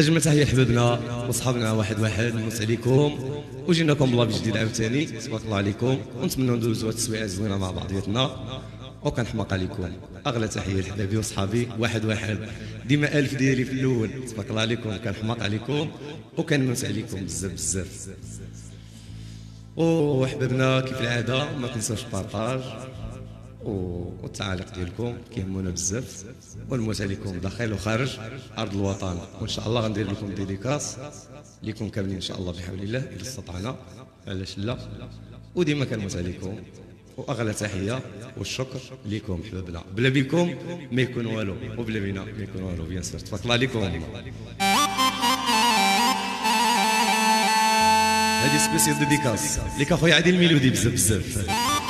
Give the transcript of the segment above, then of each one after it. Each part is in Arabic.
أجمل تحية لحبابنا وصحابنا واحد نموت عليكم وجيناكم بلا جديد عاوتاني. تبارك الله عليكم ونتمنوا ندوزوا هاد التسويعه زوينه مع بعضياتنا وكنحماق عليكم. اغلى تحيه لحبابي وصحابي واحد ديما الف ديالي في الاول. تبارك الله عليكم، كنحماق عليكم وكنموت عليكم بزاف. وحبابنا كيف العاده ما تنساوش البارطاج والتعاليق ديالكم كيهمونا بزاف، ونموت عليكم داخل وخارج ارض الوطن. وان شاء الله غندير لكم ديديكاس ليكم كاملين ان شاء الله بحول الله اذا استطعنا، علاش لا. وديما كنموت عليكم، واغلى تحيه والشكر ليكم حبابنا. بلا بكم ما يكون والو، وبلا بينا ما يكون والو. بيان سير. تبارك الله عليكم. هذه سبيسيال ديديكاس ليك اخويا عادل الميلودي بزاف.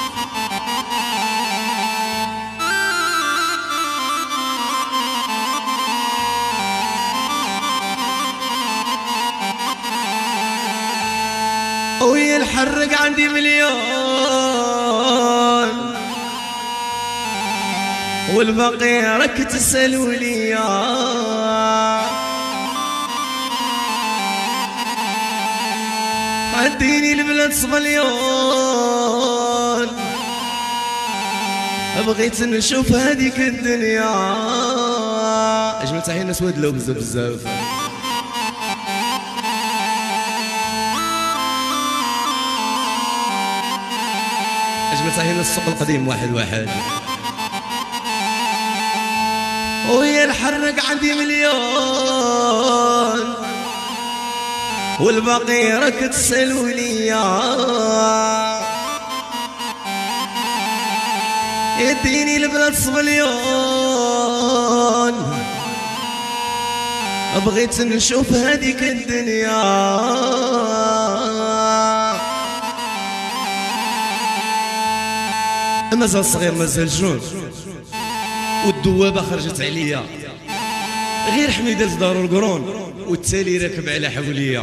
ويا الحرق عندي مليون والباقي راك تسألوا ليا، عديني البلاد صبليون بغيت نشوف هذيك الدنيا. اجمل تحيه الناس وادلو بزاف. أجمل تحية للسوق القديم واحد. ويا الحرق عندي مليون والباقي راك تسألوا ليا، يديني البلاد صبليون بغيت نشوف هذيك الدنيا. مازال صغير مازال جنون والدوابه خرجت عليا، غير حميده دارو القرون والتالي راكب على حوليا.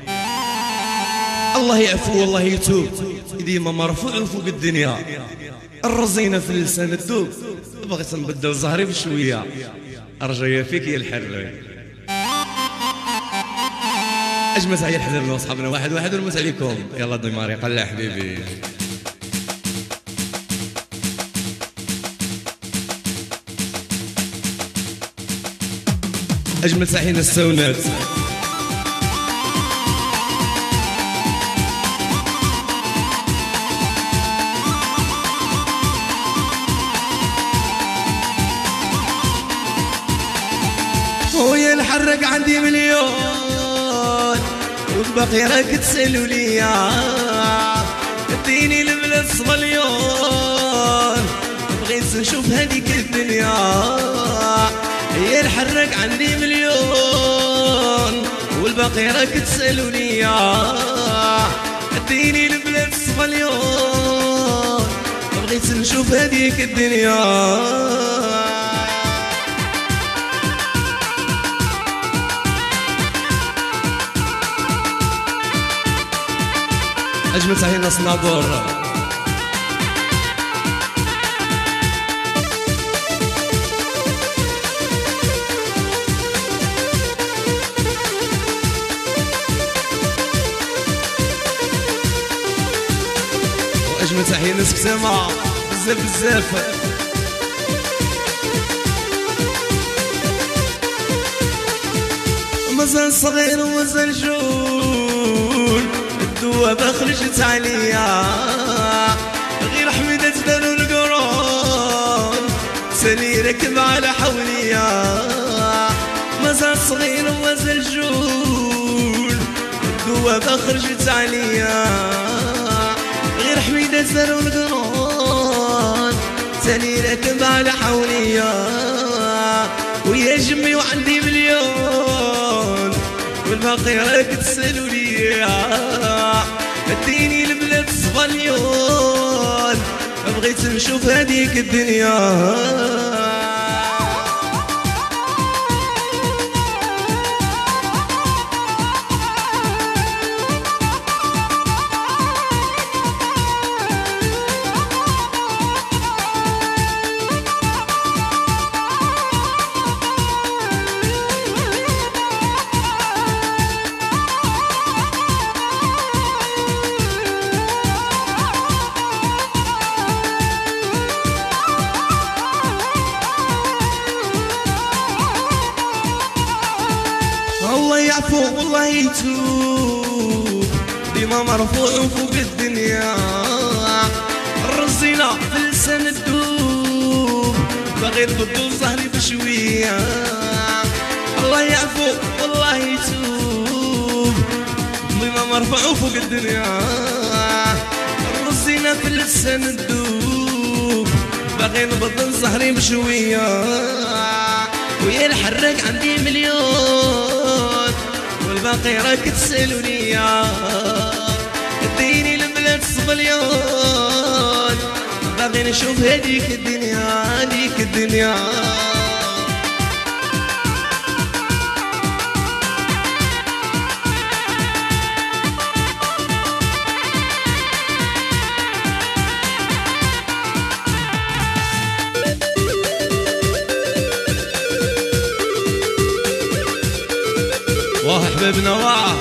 الله يعفو والله يتوب ديما مرفوع فوق الدنيا، الرزينه في اللسان الدوب بغيت نبدل زهري بشويه. رجايا فيك يا الحر. اجمل تحيه لحبابنا وصحابنا واحد ونموت عليكم. يلا ديماري قلع حبيبي. أجمل تحية للسونات. ويا الحرق عندي مليون والباقي راك تسألوا ليا، اديني البلاد صبليون بغيت نشوف هذيك الدنيا. يا الحرق عندي مليون والباقي راك تسألوا ليا، اديني البلاد صبليون بغيت نشوف هذيك الدنيا. أجمل تحية لناس ناظور. أجمل تحية لناس كسامة بزاف. مازال صغير ومازال جون الدوابة خرجت عليا، غير حميدة دارو القرون سالي راكب على حوليا. مازال صغير ومازال جون الدوابة خرجت عليا، غير حميدة دارو القرون سالي راكب على حوليا. ويا جمي وعندي مليون والباقي راك تسألوا ليا، اديني البلاد صبليون بغيت نشوف هذيك الدنيا. والله يتوب ديما مرفوع فوق الدنيا الرزينة في لسان الدوب باغي نبدو ظهري بشوية الله يعفو والله يتوب ديما مرفوع فوق الدنيا الرزينة في لسان الدوب باغي نبدل ظهري بشوية ويا الحراق عندي مليون والباقي راك تسألوني اديني البلاد صبليون باغي نشوف هذيك الدنيا هذيك الدنيا واه حبيبنا واه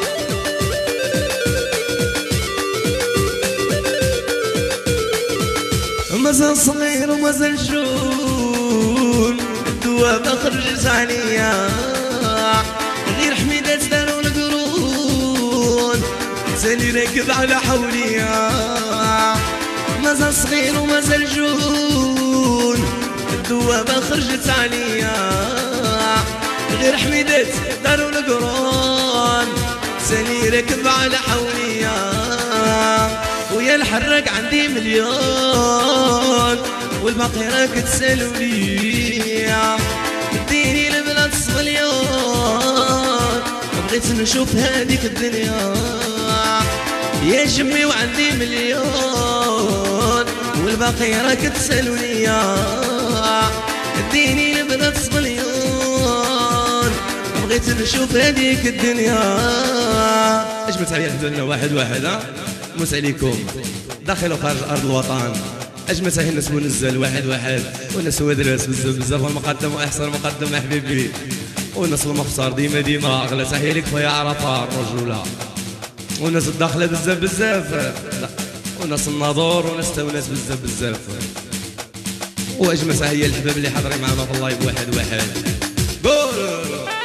مازال صغير ومازال شون الدواب خرجت عليا غير حميدات داروا القرون سالي راكب على حوليا مازال صغير ومازال شون الدواب خرجت عليا غير حميدات داروا القرون سالي راكب على حوليا ويا الحراق عندي مليون والباقي راك تسالوني اديني البلاد صبليون بغيت نشوف هذيك الدنيا يا جمي وعندي مليون والباقي راك تسالوني اديني البلاد صبليون بغيت نشوف هذيك الدنيا. اجمل تحيه لنا واحد ها مسا عليكم داخل وخارج ارض الوطن. اجمل تحيه الناس منزل واحد والناس ودرس بزاف المقدم واحسن مقدم حبيبي والناس المخسر ديما اغلى تحيه لك خويا عرفه الرجوله والناس الداخله بزاف والناس الناظور وناس تاوناس بزاف واجمل تحيه الحباب اللي حاضرين معنا في اللايف واحد قول.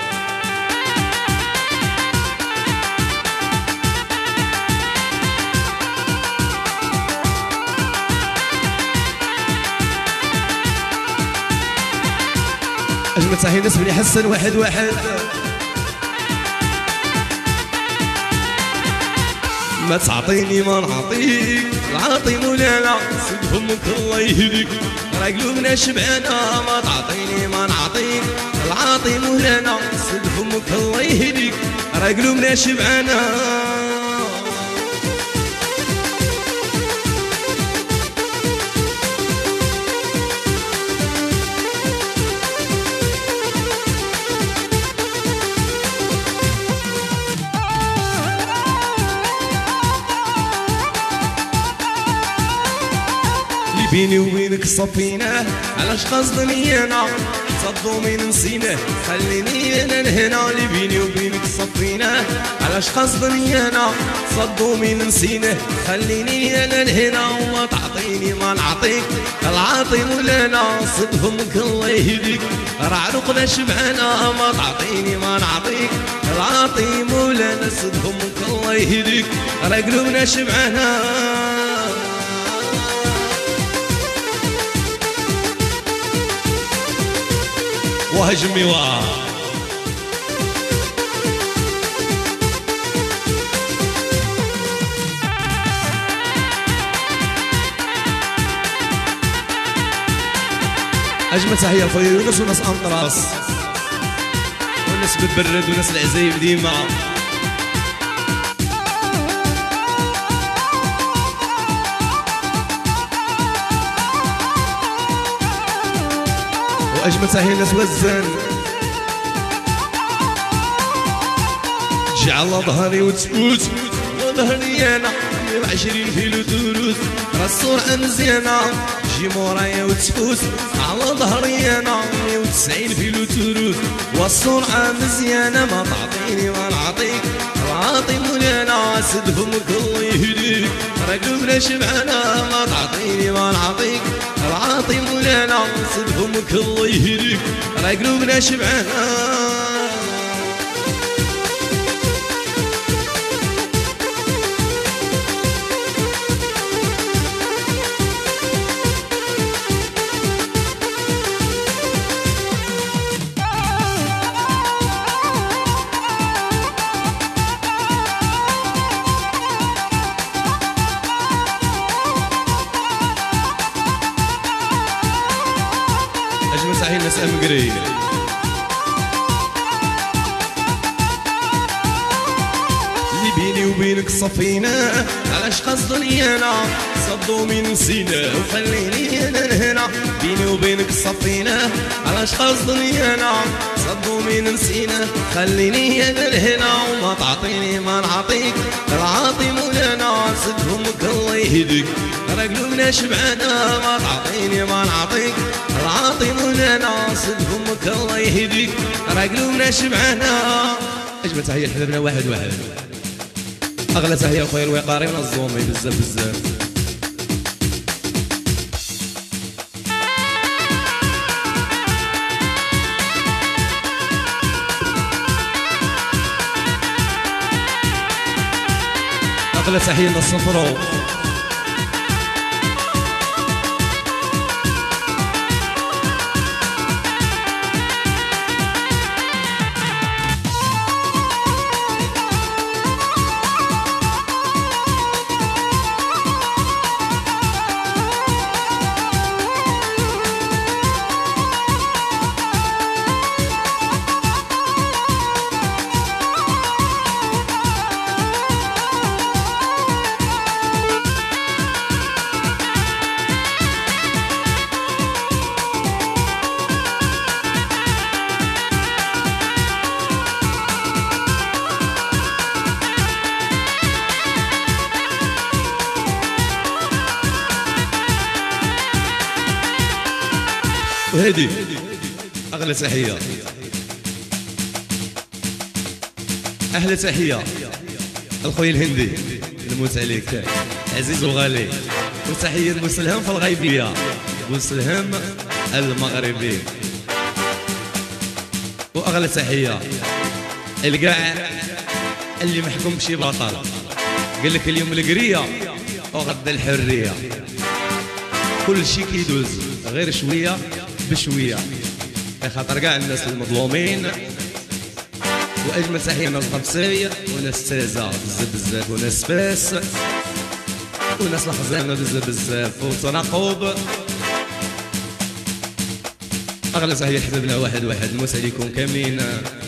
أجمل تحية نسبة لي حسن واحد ما تعطيني ما نعطيك العاطي مولانا سد فمك الله يهديك راه قلوبنا شبعانة ما تعطيني ما نعطيك العاطي مولانا سد فمك الله يهديك راه قلوبنا شبعانة. بيني وبينك صفيناه علاش قصدني انا صدو من نسيناه خليني انا لهنا اللي بيني وبينك صفيناه علاش قصدني انا صدو من نسيناه خليني انا لهنا وما تعطيني ما نعطيك العاطي مولانا صد فمك الله يهديك راه عروقنا شبعانة ما تعطيني ما نعطيك العاطي مولانا صد فمك الله يهديك راه قلوبنا شبعانة. وهجمي واه اجمل تحيه لخويا يونس وناس انطراس وناس بتبرد وناس العزايب ديما واجمل تحيه لناس وزان تجي على ظهري وتفوت ظهري انا 120 كيلو دروس راه السرعه مزيانه تجي مورايا وتفوت على ظهري انا 190 كيلو دروس والسرعه مزيانه ما تعطيني ما نعطيك العاطي مولانا سد فمك الله يهديك راه قلوبنا شبعانه ما تعطيني ما نعطيك العاطي مولانا سد فمك الله يهديك راه قلوبنا شبعانه. أمقري. اللي بيني وبينك صفينا علاش قصدني أنا صدوا من نسينا وخليني أنا هنا. بيني وبينك صفينا علاش قصدني أنا صدوا من نسينا خليني أنا هنا. وما تعطيني ما نعطيك العاطي مولانا سد فمك الله يهديك راه قلوبنا شبعانا. ما تعطيني ما نعطيك العاطي مولانا سد فمك الله يهديك راه قلوبنا شبعانا. أجمل تحية لحبابنا واحد واحد. أغلى تحية أخويا الوقاري ونظمي بزاف بزاف. أغلى تحية للصفرو. وهدي أغلى تحية أحلى تحية الخوي الهندي نموت عليك عزيز وغالي. وتحية بوسلهام في الغيبية بوسلهام المغربي. وأغلى تحية القاع اللي محكوم بشي بطل قال لك اليوم القرية وغدا الحرية. كل شي كيدوز غير شوية بشوية خاطر كاع الناس المظلومين. واجمل تحيه ناس قبسيه وناس تازه بزاف بزاف وناس فاس وناس الحزانه بزاف بزاف وتناقض. اغلى تحيه حبابنا واحد واحد. نموت عليكم كاملين.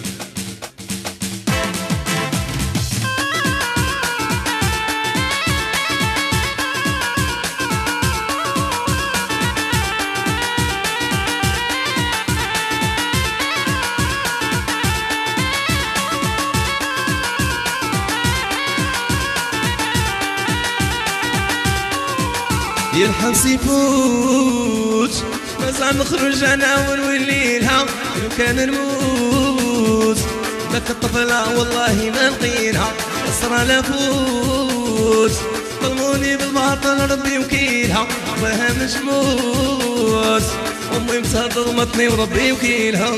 الحبس يفوت مازال نخرج انا ونولي لها. لو كان نموت ذاك الطفله والله ما نقيلها. اسرى لفوت ظلموني بالباطل ربي وكيلها. باها مجموت امي مسا ظلمتني وربي وكيلها.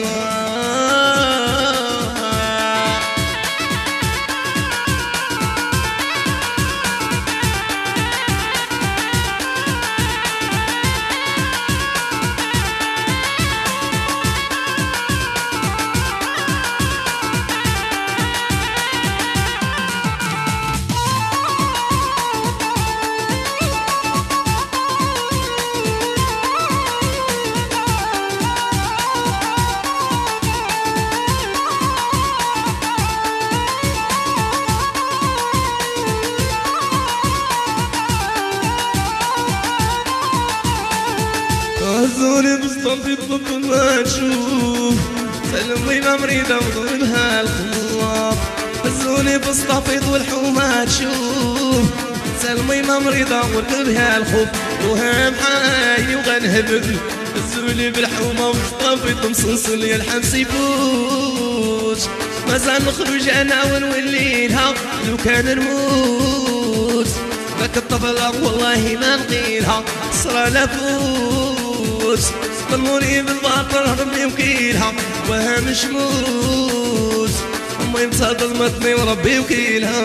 هزوني بسطنطي طب ما تشوف سلمينا مريضة وظلمها الخلاط. هزوني بسطنطي والحومة تشوف سلمينا مريضة وظلمها الخوف. وهم حاي وغنهبك هزوني بالحومة وبسطنطي مصنصل يا الحبس يفوت. مازال نخرج انا ونولي لها. لو كان نموت ذاك الطفلة والله ما نقيلها. صرا لفوت ظلموني بالباطل ربي وكيلها. وها مش موت امي مسا ظلمتني وربي وكيلها.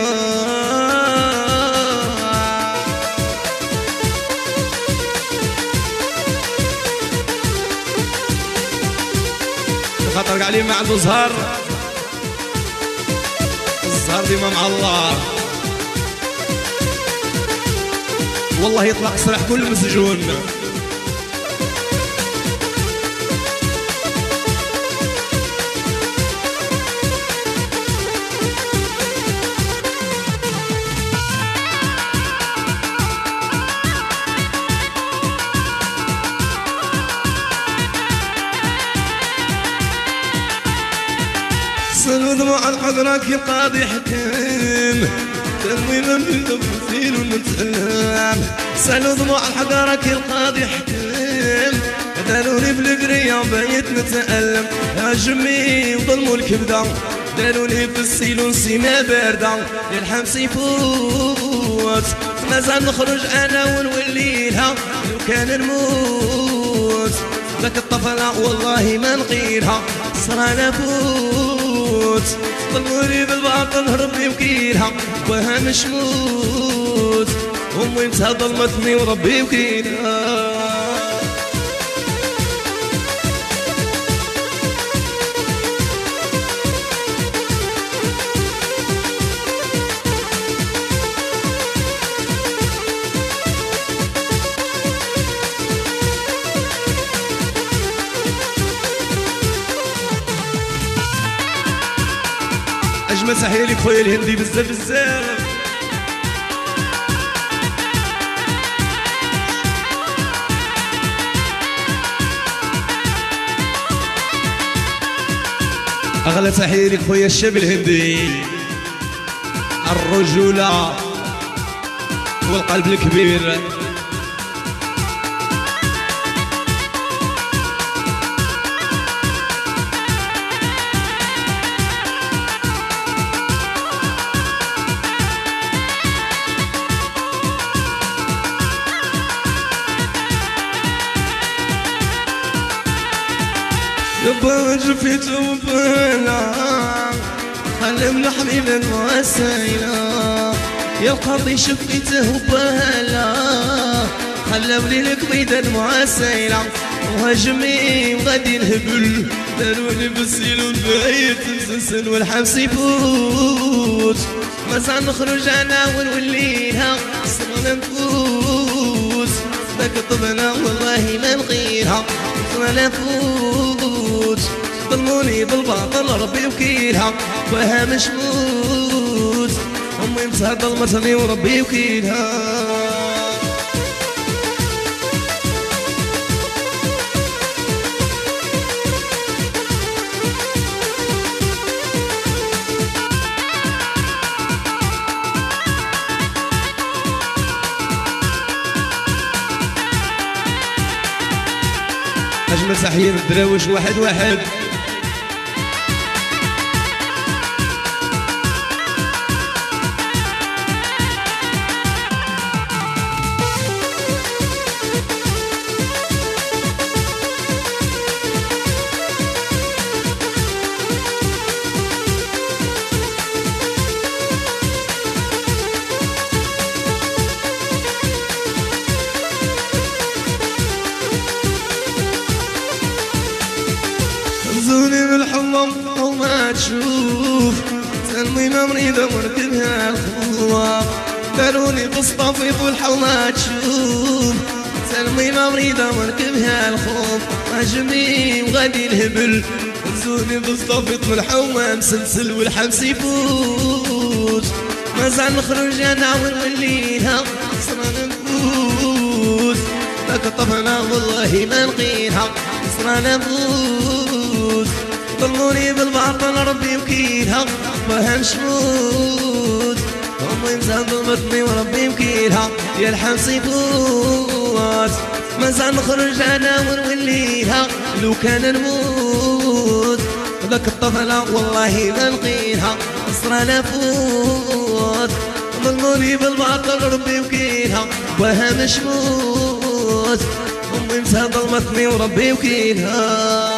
خاطر عليه ما عنده زهر. الزهر ديما مع الله والله يطلق سراح كل مسجون. دموع الحضرك القاضي حكم تنوي من التفصيل ونتألم سالوا دموع الحضرك القاضي حكم داروني بالقرية بيت نتألم هاجمي وظلموا الكبدة داروني في السيلون سيما باردة للحمس يفوت مازال نخرج انا ونوليلها لو كان نموت ذاك الطفلة والله ما نغيرها صرانا فوت ظلموني بالباطل ربي وكيلها وها مش موت امي انت ظلمتني وربي وكيلها أجمل سحيلي خويا الهندي بزاف بزاف أغلى سحيلي خويا الشاب الهندي الرجولة والقلب الكبير يبا جفيت وبلا خلمنا حبيبا وسيلا يا القاضي شفيته وبلا خلوني لك بيدا وسيلا وهجمي وغادي نهبل داروني بالسيلون بعيد نسلسل والحبس يفوت مازال نخرج انا ونوليها صرنا نفوت ذاك الطبلة والله ما نغيرها صرنا نفوت ظلموني بالباطل ربي وكيلها وها مش موت امي مسها ظلمتني وربي وكيلها أجمل سحير الدراوش واحد واحد زوني بالحلم وما تشوف تنويمة مريضة مركبها الخوف داروني بالصفيط والحومة تشوف تنويمة مريضة مركبها الخوف هاجمي وغادي الهبل زوني بالصفيط والحومة مسلسل والحبس يفوت مازال نخرج انا ونوليها صرنا نفوت ذاك الطفلة والله ما نقيلها صرنا نفوت ظلموني بالباطل ربي وكيلها وها مشموت امي مسها ظلمتني وربي وكيلها يا الحبس يفوت مازال نخرج انا ونوليها لو كان نموت ذاك الطفلة والله ما نقيلها صرنا نفوت ظلموني بالباطل ربي وكيلها وها مشموت امي مسها ظلمتني وربي وكيلها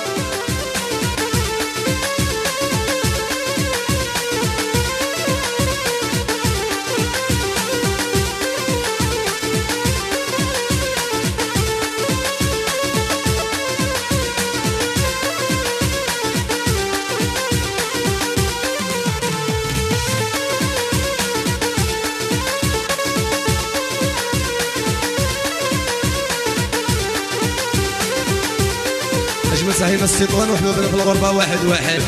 أجمل سحينا السيطان وحبابنا في الغربة واحد واحد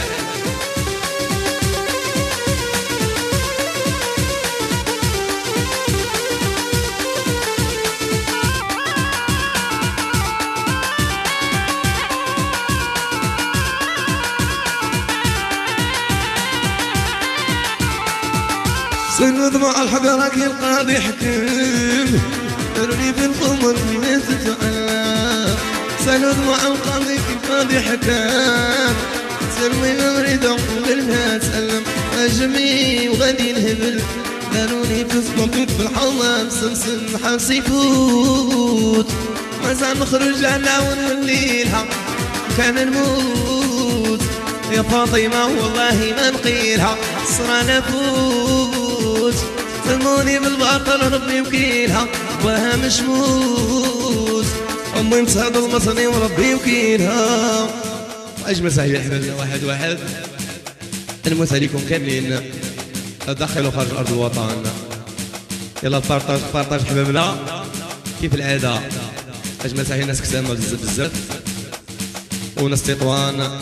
سالوا دموع الحضرة كي القاضي حكم داروني في القمر ما تتعلم سالوا دموع القاضي كي القاضي حكم سلمي مريضة وقلبها تسلم أجمي وغادي نهبل داروني في الصمت في الحمام سمسم حبس يفوت مازال نخرج لها ونوليلها كان نموت يا فاطمة والله ما نقيلها صرا نفوت سموني بالباطل ربي وكيلها باها مشموت أمي مساعد المصري وربي وكيلها. أجمل صحيح الأحباب واحد واحد نموت عليكم كاملين داخل وخارج أرض الوطن. يلا بارطاج بارطاج حبابنا كيف العادة. أجمل صحيح ناس كسامة بزاف بزاف وناس تطوان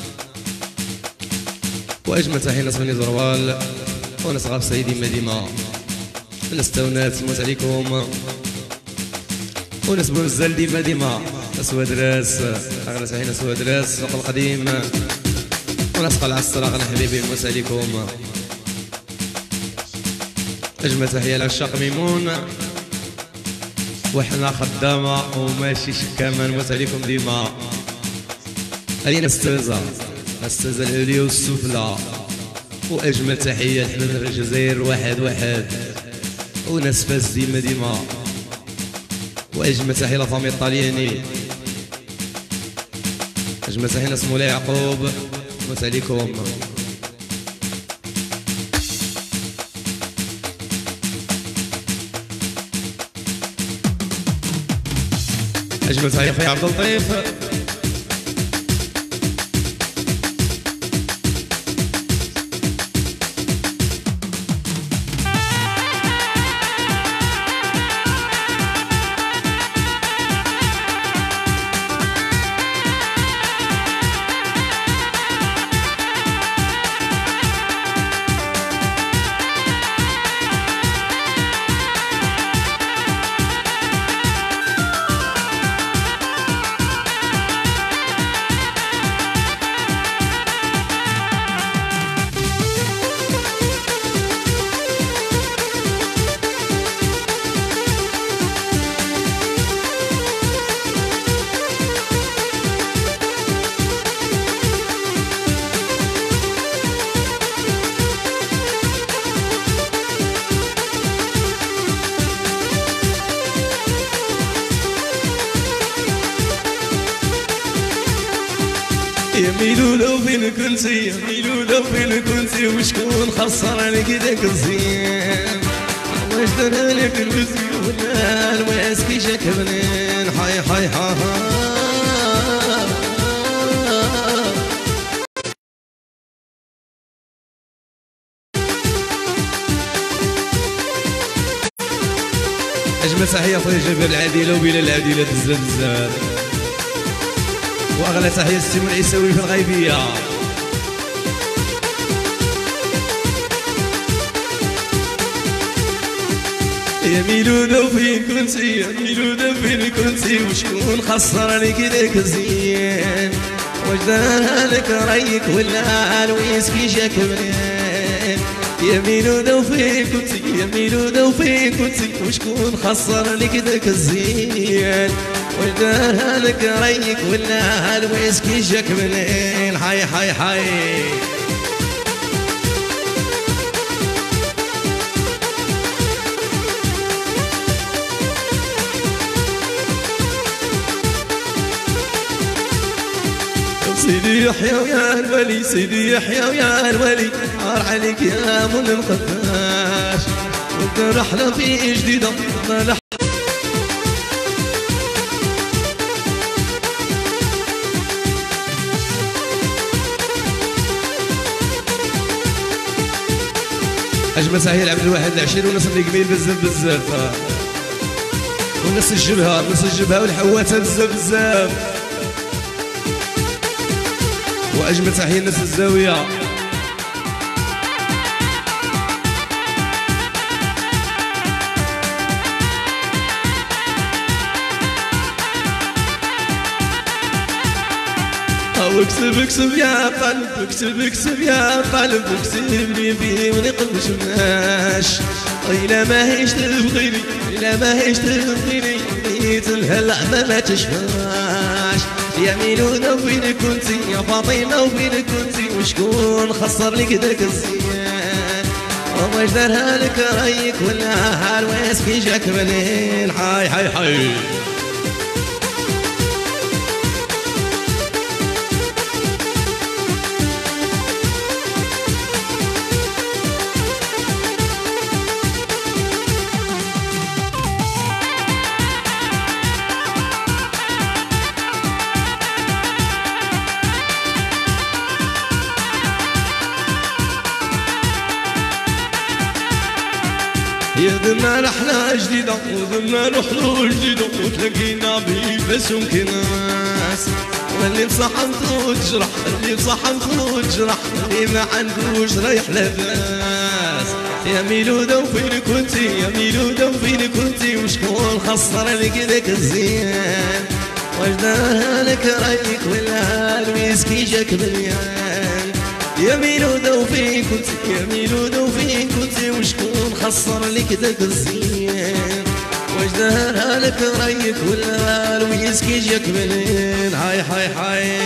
واجمل تحيه ناس بني زروال وناس غاف سيدي مديمه وناس تاونات نموت عليكم وناس بوزال دي مديمه ناس ودراس اغلى تحيه ناس ودراس سوق القديم وناس قلعه الصراغ حبيبي نموت عليكم. اجمل تحيه لعشاق ميمون وحنا خدامه وماشي شكامه نموت عليكم ديما. هذه نستوزا العليا والسفلى واجمل تحيه لحباب الجزائر واحد واحد وناس فاس ديما ديما واجمل تحيه لفامي الطالياني. اجمل تحيه ناس مولاي يعقوب نموت عليكم. اجمل تحيه خويا عبد اللطيف. يا ميلولو فين كنتي يا ميلولو فين كنتي وشكون خسرني كداك الزين واش درالك الوزي ولا الواس كي جاك بنين حي حي ها اجمل تحيه خويا جابر العديله وبلال العديله بزاف بزاف واغلى تحيه السيمون العيساوي في الغيبيه. يا ميلودة فين كنتي يا ميلودة فين كنتي وشكون خسرني كداك الزين واش دارها لك رايك ولا الويسكي جاك منين يا ميلودة فين كنتي يا ميلودة فين كنتي وشكون خسرني كداك الزين واش دارها لك رايك ولا الويسكي جاك منين حي حي حي. سيدي يحيى ويا الولي سيدي يحيى ويا الولي عار عليك يا من القفاش وانت رحلة في جديدة اجمل تحيه لعبد الواحد العشير وناس اللي جميل بزاف بزاف وناس الجبهه والحواتة بزاف بزاف واجمل تحيه لناس الزاويه. واكتب اكتب يا قلب اكتب اكتب يا قلب واكتبني فيه ونقبش مناش إلا ما هيش تبغيني إلا ما هيش تبغيني بيت الهلع ما تشفاش يا ميلودة وفين كنتي يا فاطمة وفين كنتي وشكون خسر لك داك الزيان واش دارها لك رايك ولا هالواس كي جاك منين حي حي حي يدنا رحلة جديدة ودنا رحلة جديدة وتلاقينا بيبس ومكناس واللي بصحنتو تجرح اللي بصحنتو تجرح اللي ما عندوش رايح لباس يا ميلودة وفين كنتي يا ميلودة وفين كنتي وشكون خسر لك ذاك الزيان واش دارها لك رايك ولا الويسكي جاك مليان يا ميلودة وفين كنتي يا ميلودة وفين كنتي وشكون خسر لك داك الزين واش دارها لك رايك ولا الويسكي جاك منين هاي هاي هاي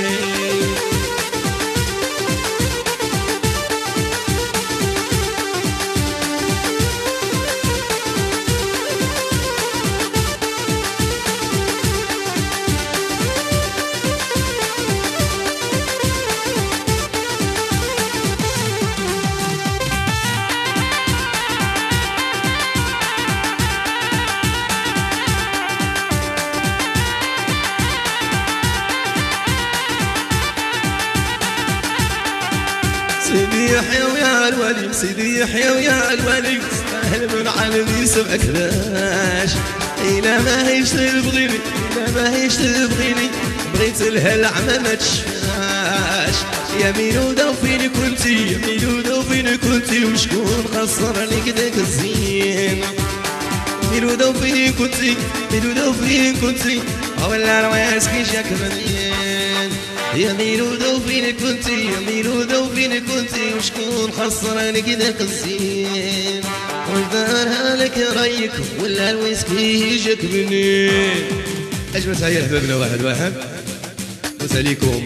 سيدي يحيى ويا الولي سيدي يحيى ويا الولي سهل من عالمي سبعك باش إلا ما هيش تبغيني إلا ما هيش تبغيني بغيت الهلع ما تشفاش يا ميلودة وفين كنتي يا ميلودة وفين كنتي وشكون خسر لك داك الزين ميلودة وفين كنتي ميلودة وفين كنتي ولا الواس كي جاك منين يا ميلودة وفين كنتي يا ميلودة وفين كنتي وشكون خسر لك داك الزين واش دارها لك رايك ولا الويسكي جاك منين اجمل تحية لحبابنا واحد وساليكم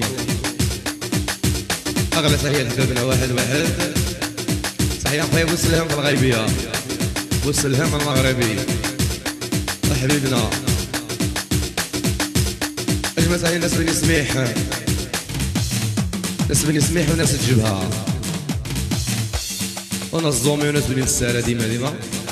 اغلى تحية لحبابنا واحد تحية خويا بوسلهام في الغيبية بوسلهام المغربي وحبيبنا اجمل تحية ناس بني سميح ناس بني سميح وناس الجبهة وناس الزومي وناس بني السارة ديما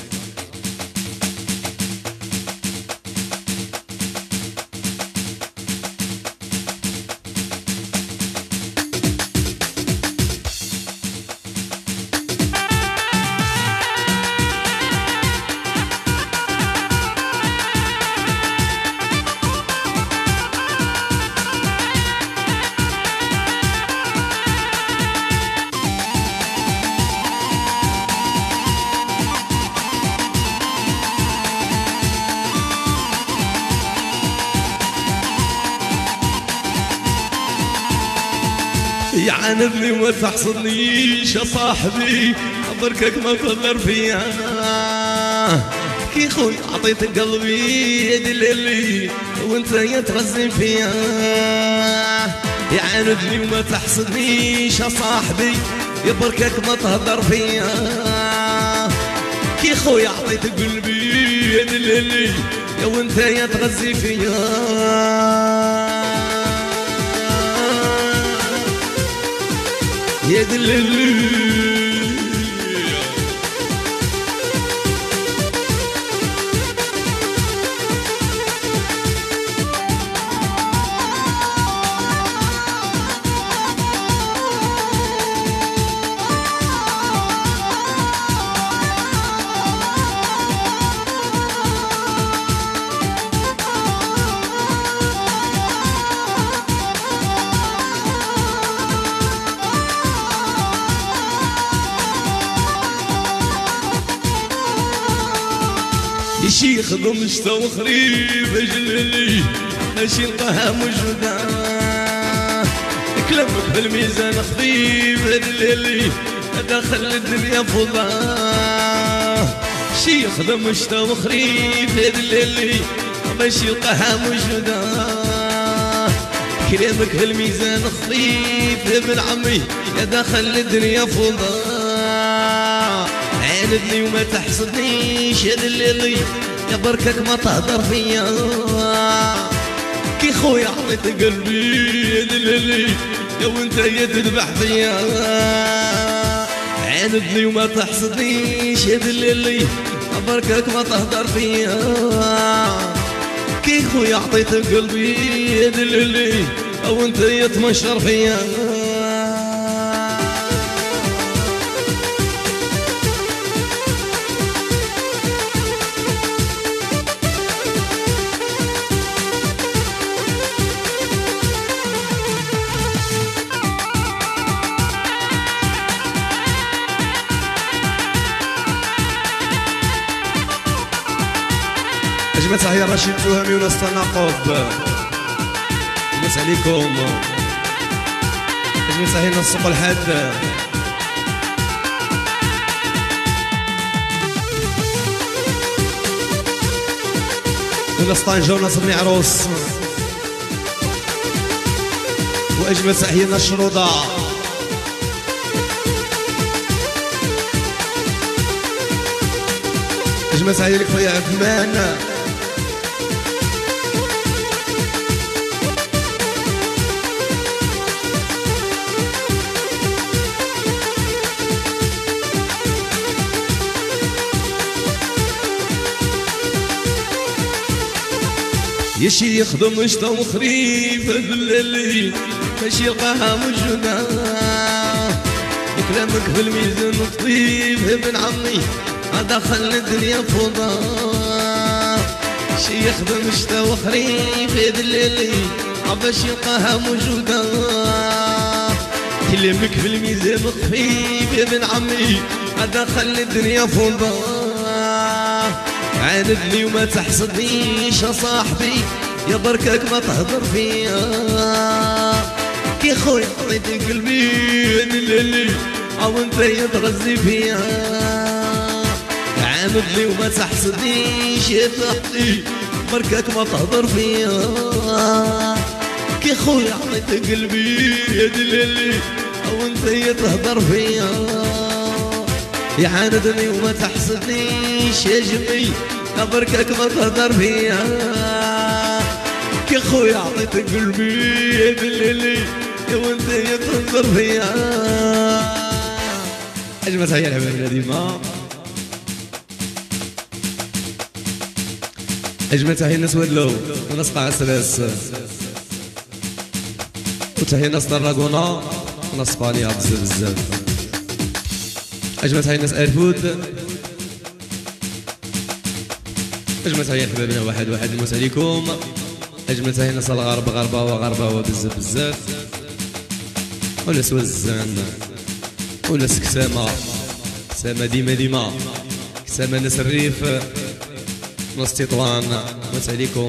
يعاندني وما تحصدنيش يا صاحبي بركك ما تضر فيا كي خويا عطيتك قلبي يا دليلي وانت يا تغزي فيا يعاندني وما تحصدنيش يا صاحبي يا بركك ما تهضر فيا كي خويا عطيتك قلبي يا دليلي وانت يا تغزي فيا يا دليلي شي يخدم شتا وخريب اجللي ماشي نلقاها موجودة كلامك بالميزان خفيف الليلي دخل الدنيا فضاه شي يخدم شتا وخريف الليلي باش يلقاها موجودة كلامك بالميزان خفيف ابن عمي يا دخل الدنيا فضاه عاندني وما تحسدنيش هاد الليلي يا بركك ما تهدر فيا كي خويا عطيت قلبي هاد الليلي يا وانت يا تذبح فيا عاندني وما تحسدنيش هاد الليلي بركك ما تهدر فيا كي خويا عطيت قلبي هاد الليلي او انت يا تمشر فيا أجمل تحية رشيد تهامي وناس تناقض ناس عليكم أجمل تحية ناس سوق الحد وناس طنجة وناس بني عروس وأجمل تحية ناس شروطة أجمل تحية لك خويا عثمان يشي يخدم شتا وخريف بالليل باش يلقاها موجودة كلامك بالميزان طيب ابن عمي دخل الدنيا فوضى شي يخدم شتا وخريف بالليل باش يلقاها موجودة كلامك بالميزان خفيف ابن عمي دخل الدنيا فوضى عاندني وما تحسدنيش يا صاحبي يا بركك ما تهضر فيا كي خويا عطيت قلبي الليلي او انت يا تغزي فيا عاندني وما تحسدنيش يا صاحبي بركك ما تهضر فيا كي خويا عطيت قلبي الليلي او انت يا تهضر فيا يا عاندني وما تحسدنيش يا جمي بركك ما تهدر فيا كي خويا عطيت قلبي يا الليلي يا وانت يا تهدر فيا اجمل تحية لحبايبنا ديما اجمل تحية الناس ودلو وناس قاع السلاس وتحية ناس طراقونا وناس اسبانيا بزاف بزاف أجمل تحية ناس أرفود أجمل تحية حبابنا واحد واحد نموت عليكم أجمل تحية ناس الغرب غرباوة بزاف بزاف وناس وزان وناس كسامة ديما كسامة ناس الريف ناس تطوان نموت عليكم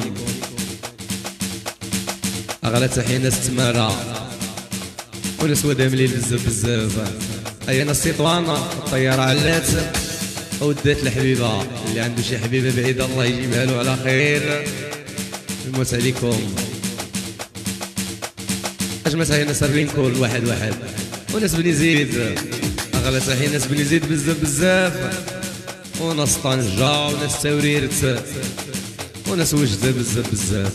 أغلى تحية ناس تمارة وناس ودامليل بزاف أي ناس تطوان الطيارة علات ودات الحبيبة اللي عنده شي حبيبة بعيدة الله يجيبها له على خير نموت عليكم أجمل تحية ناس الرينكول واحد وناس بني زيد أغلى تحية ناس بني زيد بزاف وناس طنجة وناس توريرت وناس وجدة بزاف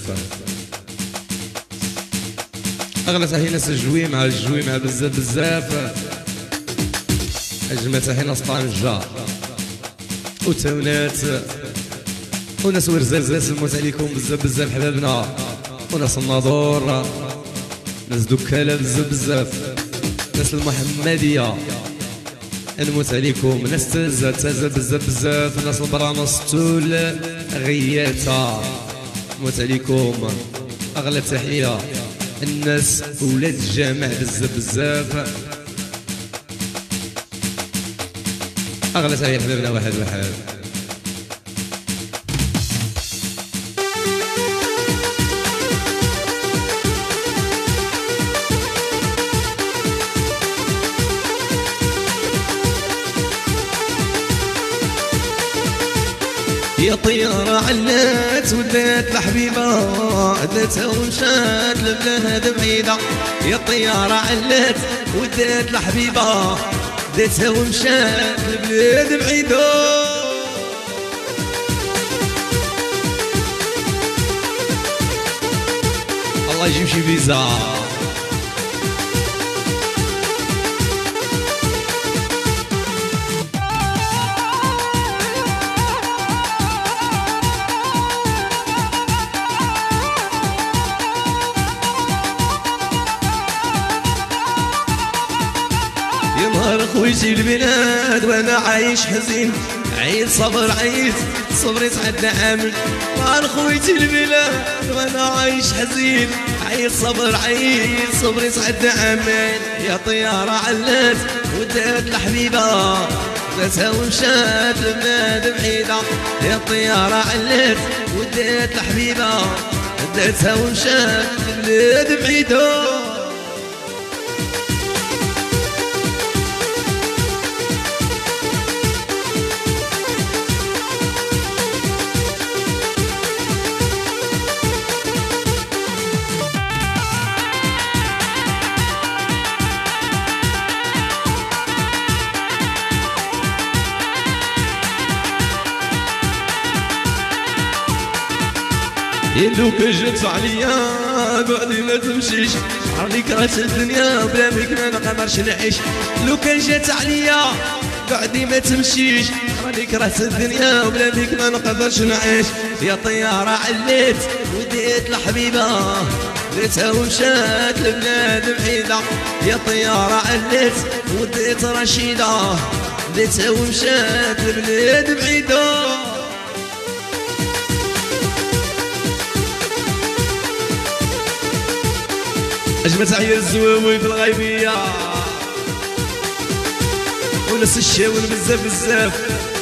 أغلى تحية ناس الجويمة بزاف أجمل تحية ناس طنجة وتونات وناس ورزاز نموت عليكم بزاف حبابنا وناس الناظور ناس دكالة بزاف ناس المحمدية نموت عليكم ناس تازة بزاف ناس البرامس تول غياتا نموت عليكم أغلى تحية الناس ولاد الجامع بزاف أغلى تحية حبابنا واحد يا طيارة علات ودات الحبيبة داتها ومشات لبلاد بعيدة يا طيارة علات ودات الحبيبة داتها ومشات لبلاد بعيدة الله يجيب شي فيزا يا نهار خويتي البلاد وانا عايش حزين عيد صبر عيد صبري تعدى عامل نهار خويتي البلاد وانا عايش حزين عيد صبر عيد صبري تعدى عامل يا طيارة علات ودات الحبيبة داتها ومشات لبلاد بعيدة يا طيارة علات ودات الحبيبة داتها ومشات لبلاد بعيدة لو كان جات عليا بعدي ما تمشيش عرفني كرهت الدنيا بلا بيك ما نقدرش نعيش لو كان جات عليا بعدي ما تمشيش راني كرهت الدنيا وبلا بيك ما نقدرش نعيش يا طيارة عليت وديت الحبيبة ديتها ومشات لبلاد بعيدة يا طيارة عليت وديت رشيدة ديتها ومشات لبلاد بعيدة أجمل تحية الزواوي في الغيبية وناس الشاول بزاف بزاف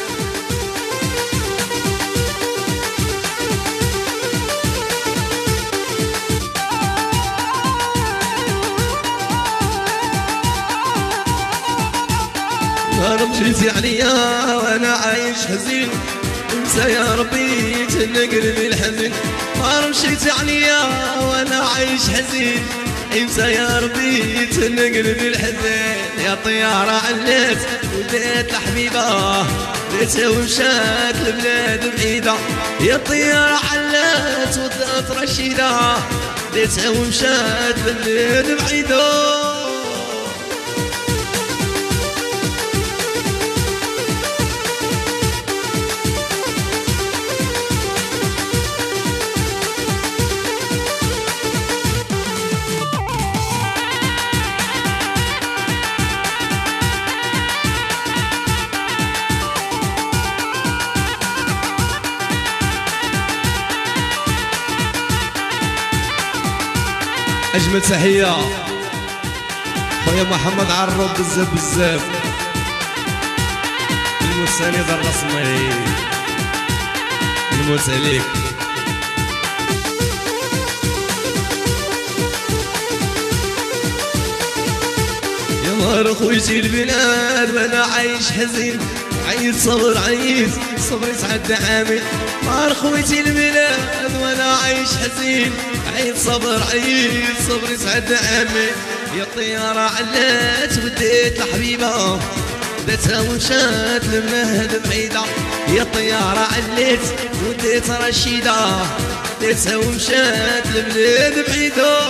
نهار مشيتي عليا وانا عايش حزين انسى يا ربي تنقلبي الحزين نهار مشيتي عليا وانا عايش حزين انسى يا ربي تنقلبي الحزين يا طيارة علات وديت الحبيبة ديتها ومشات لبلاد بعيدة يا طيارة علات وديت رشيدة ديتها ومشات لبلاد بعيدة أجمل تحية خويا محمد عروب بزاف بزاف المساند الرسمي الموت عليك يا نهار خويتي البلاد وانا عايش حزين عيد صبر عيد صبري تعدى عامل نهار خويتي البلاد وانا عايش حزين عيد صبر عيد صبري تعدى عامل يا طيارة علات وديت الحبيبة داتها ومشات لبلاد بعيدة يا طيارة علات وديت رشيدة داتها ومشات لبلاد بعيدة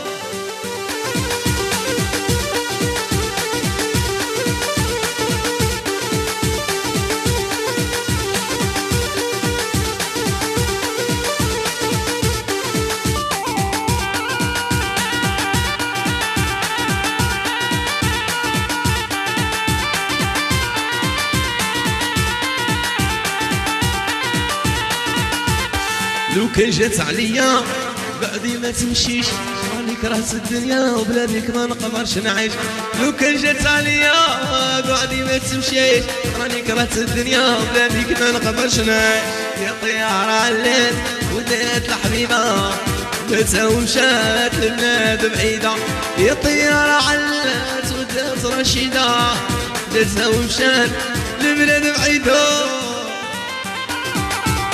لو كان جات عليا بعدي ما تمشيش راني كرهت الدنيا وبلا بيك ما نقدرش نعيش لو كان جات عليا بعدي ما تمشيش راني كرهت الدنيا وبلا بيك ما نقدرش نعيش يا طيارة علات ودات الحبيبة داتها ومشات لبلاد بعيدة يا طيارة علات ودات رشيدة داتها ومشات لبلاد بعيدة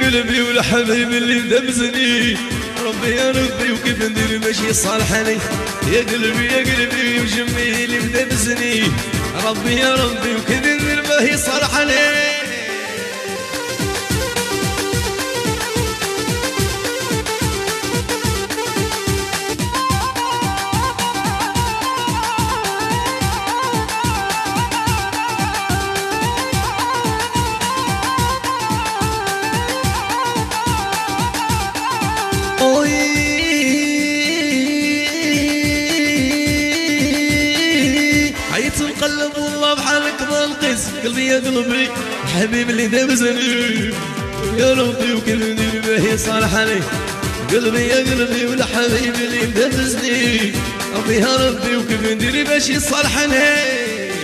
قلبي والحبيب اللي مدمزني ربي يا ربي وكيف ندير باش يصالحني يا قلبي يا قلبي وجمي اللي مدمزني ربي يا ربي وكيف ندير باش يصالحني قلب والله بحالك ما نقيس قلبي يا قلبي حبيب اللي دمزني يا ربي وكيف ندير باه يصالحني قلبي يا قلبي والحبيب اللي مدمزني ربي يا ربي وكيف ندير باش يصالحني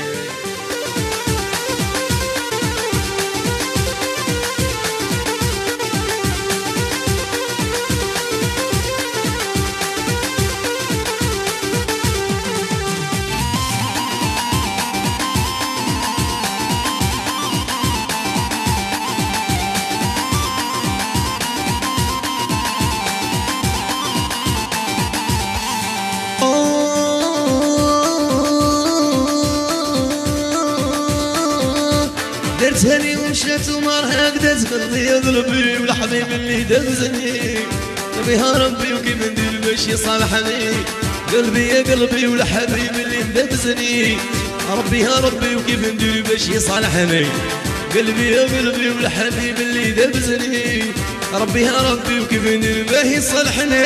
درتهني ومشات وما هكذا قلبي يا قلبي والحبيب اللي دمزني ربي يا ربي وكيف ندير باش يصالحني قلبي يا قلبي والحبيب اللي دمزني ربي يا ربي وكيف ندير باش يصالحني قلبي يا قلبي والحبيب اللي دمزني ربي يا ربي وكيف ندير باش يصالحني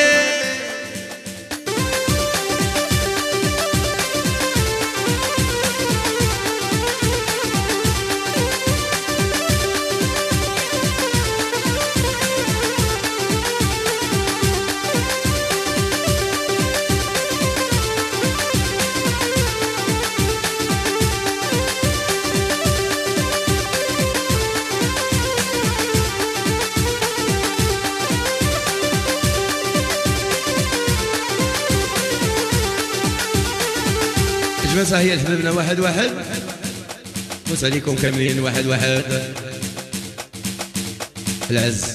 جماعة هي حبابنا واحد واحد موس عليكم كاملين واحد واحد العز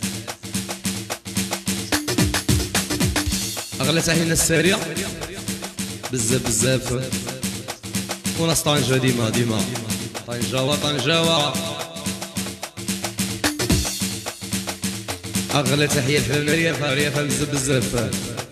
أغلى تحية السريع بزاف بزاف وناس طنجة ديما ديما طنجة أغلى تحية حبابنا ريافة بزاف بزاف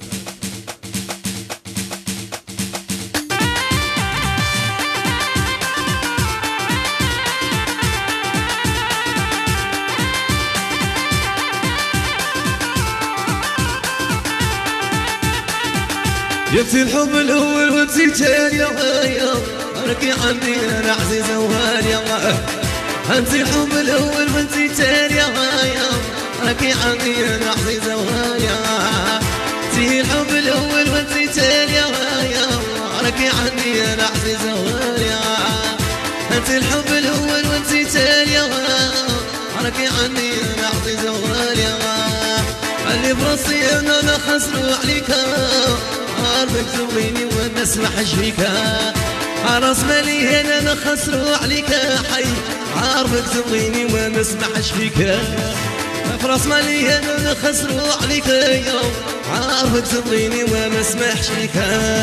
جبتي الحب الاول وانتي الثاني يا راكي عندي انا عزيزه وغاليه انتي الحب الاول وانتي الثاني يا راكي عندي انا عزيزه وغاليه انتي الحب الاول وانتي الثاني يا راكي عندي انا عزيزه وغاليه انتي الحب الاول وانتي الثاني يا راكي عندي انا عزيزه وغاليه اللي براسي انا خسروا عليك عارفك تبغيني وانا اسمحش فيك راس مالي انا خسروا عليك حي عارفك تبغيني وانا اسمحش فيك راس مالي انا خسروا عليك عارفك تبغيني وانا اسمحش فيك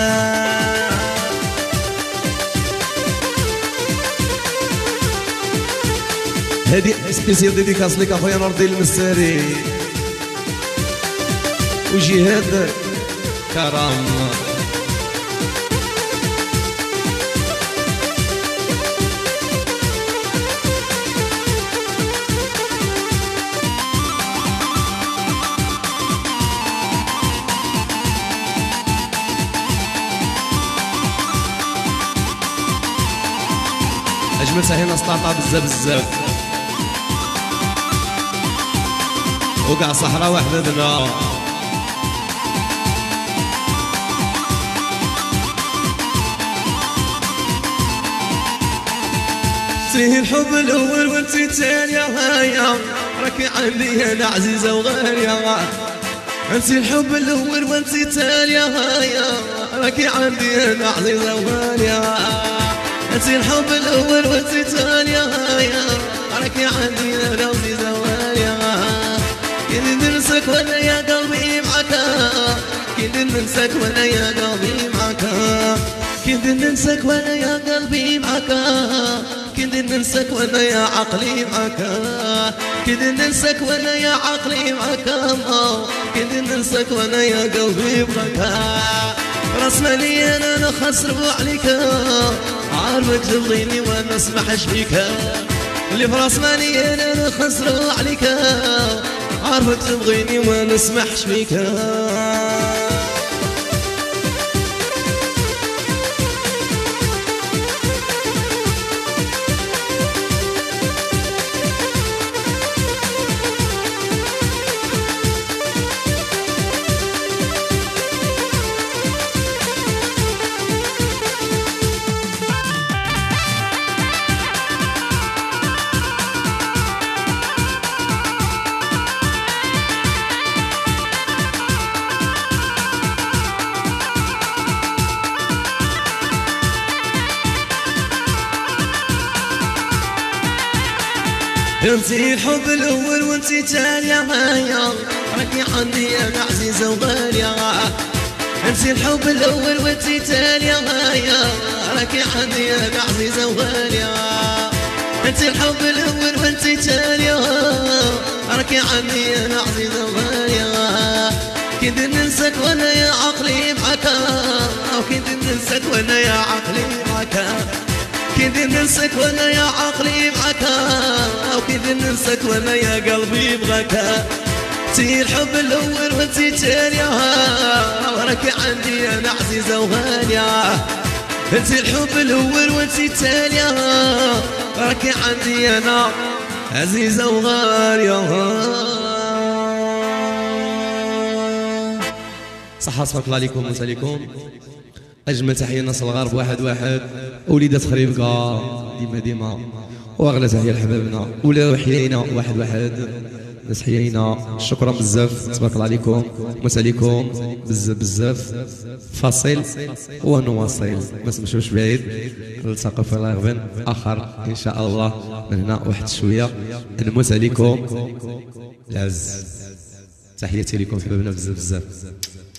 هادي سبيسيال ديديكاس لك اخويا نور الدين المساري وجهاد كرم اجمل سهينا سطاطا بزاف بزاف وقع صحراء وحدتنا انتي الحب الاول وانتي الثاني يا راكي عندي انا عزيزه وغاليه انتي الحب الاول وانتي الثاني يا راكي عندي انا عزيزه وغاليه انتي الحب الاول وانتي الثاني يا راكي عندي انا عزيزه وغاليه كنت ننساك وانا يا قلبي معاك كنت ننساك وانا يا قلبي معاك كنت ننساك وانا يا قلبي معاك كنت ننساك وانا يا عقلي معاك كنت ننساك وانا يا عقلي معاك كنت ننساك وانا يا قلبي معاك راس مالي انا نخسر عليك عارفك تبغيني وانا اسمحش فيك اللي في راس مالي انا نخسر عليك عارفك تبغيني وانا اسمحش فيك انتي الحب الاول وانتي تالية معايا راكي عندي انا عزيزة وغالية انتي الحب الاول وانتي تالية معايا راكي عندي انا عزيزة وغالية انتي الحب الاول وانتي تالية راكي عندي انا عزيزة وغالية كنت ننساك وانا يا عقلي معاك كنت ننساك وانا يا عقلي معاك كنت ننساك وانا يا عقلي معاك وكنت ننساك وانا يا قلبي بغاك انتي الحب الاول وانتي تالية وراكي عندي انا عزيزة وغالية انتي الحب الاول وانتي تالية وراكي عندي انا عزيزة وغالية صحة صفاك الله عليكم وساليكم. أجمل تحية الناس الغرب واحد وليدات خريبكا ديما وأغلى تحية لحبابنا ولاد حيينا واحد ناس حيينا. شكرا بزاف تبارك الله عليكم وساليكم بزاف فاصل ونواصل ما تمشوش بعيد نلتقوا في لايف آخر إن شاء الله من هنا واحد شوية. نموت عليكم العز. تحياتي لكم حبابنا بزاف.